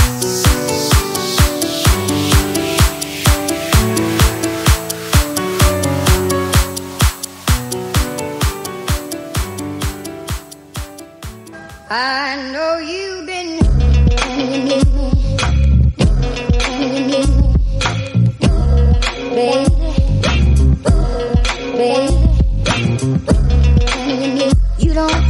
I know you've been baby, you don't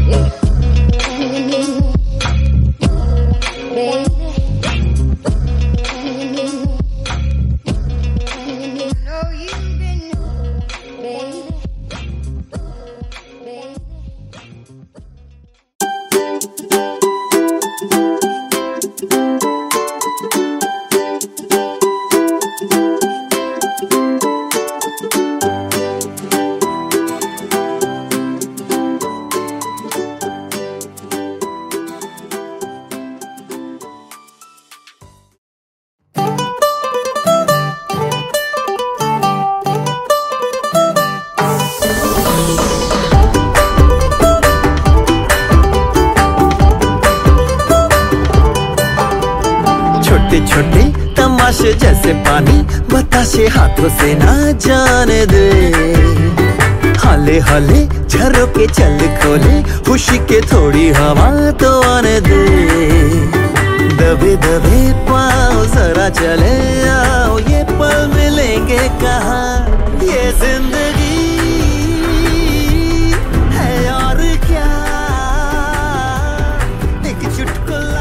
छोटे छोटे तमाशे जैसे पानी बताशे हाथों से ना जाने दे। हाले हाले झरोके चल खोले खुशी के थोड़ी हवा तो आने दे। दबे दबे पाँव जरा चले आओ ये पल मिलेंगे कहाँ। ये जिंदगी है और क्या एक चुटकुला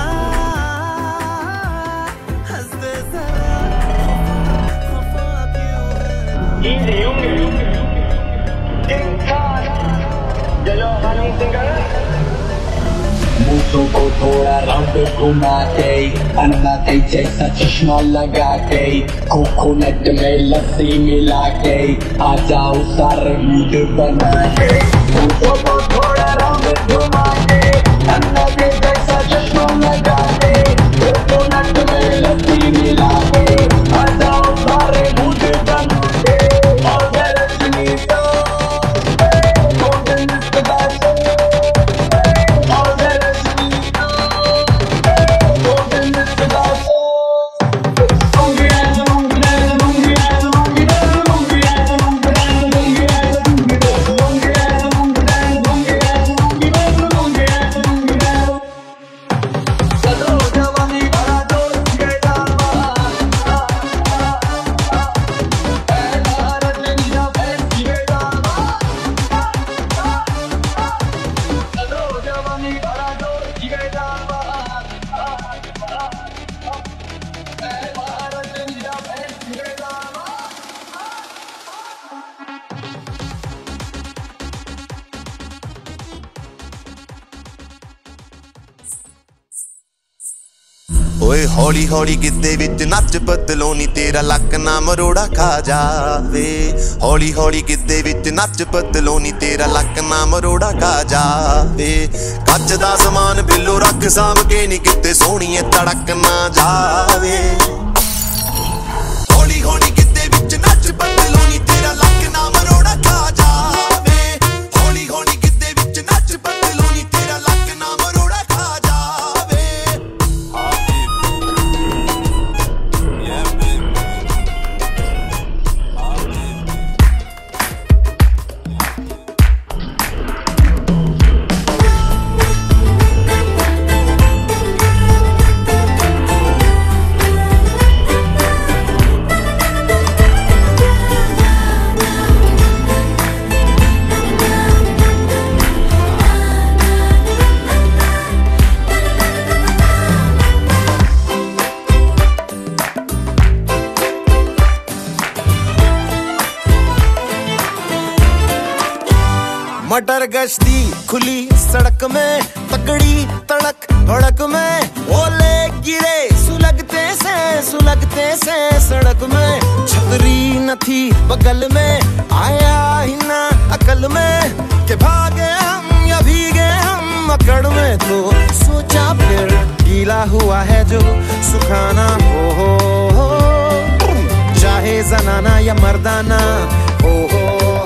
Easy, Junge. Den Tag, der Loch an uns den Geist. मूसों को थोड़ा राउंड घुमा के अन्नाते जैसा चश्मा लगा के कोकोनट में लस्सी मिला के आ जाओ सारे मूड बना के। मूसों को थोड़ा राउंड घुमा के अन्नाते जैसा चश्मा लगा के कोकोनट में लस्सी मिला के आ जाओ सारे मूड बना के। ओए हौली हौली गिद्दे विच नच बदलोनी तेरा लक ना मरोड़ा खा जावे। हौली हौली गिद्दे विच नच बदलोनी तेरा लक ना मरोड़ा खा जावे। कच दा समान बिल्लो रख साम के नी किते सोहणीए तड़क ना जावे। हौली हौली गिद्दे विच नच बदलोनी तेरा लक ना मरोड़ा खा जावे। हौली हौली गिद्दे विच नच बदलोनी तेरा लक ना मरोड़ा खा जावे। मटर गश्ती खुली सड़क में तगड़ी तड़क भड़क में ओले गिरे सुलगते से सड़क में। छतरी न थी बगल में आया ही ना अकल में कि भागे हम या भीगे हम अकड़ में। तो सोचा फिर गीला हुआ है जो सुखाना हो चाहे जनाना या मर्दाना हो।